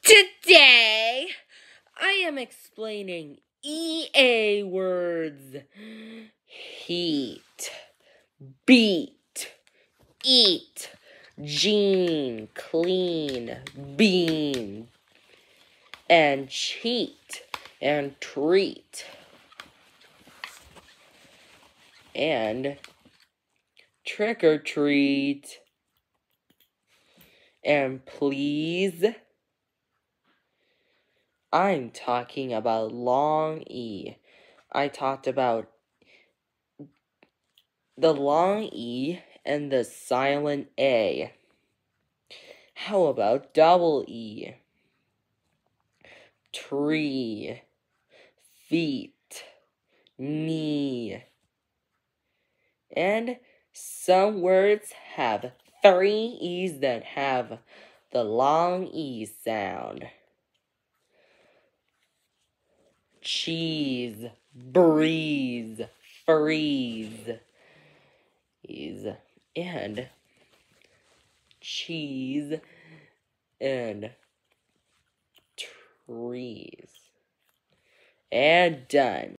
Today, I am explaining EA words. Heat, beat, eat, gene, clean, bean, and cheat, and treat, and trick or treat, and please. I'm talking about long E. I talked about the long E and the silent A. How about double E? Tree, feet, knee. And some words have 3 E's that have the long E sound. Cheese, breeze, freeze, and cheese and trees. And done.